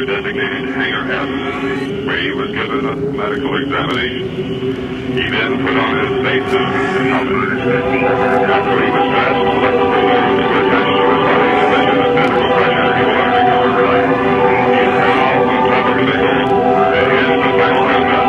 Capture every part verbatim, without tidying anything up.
to designated Hangar F, where he was given a medical examination. He then put on his spacesuit and helmet. After he was dressed, electrical nerves were attached to his body to measure the physical pressure he will undergo in flight. He is now on top of the vehicle and is the final countdown.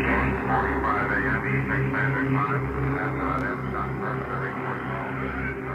Five A M Eastern Standard Time, and uh, that's not necessary.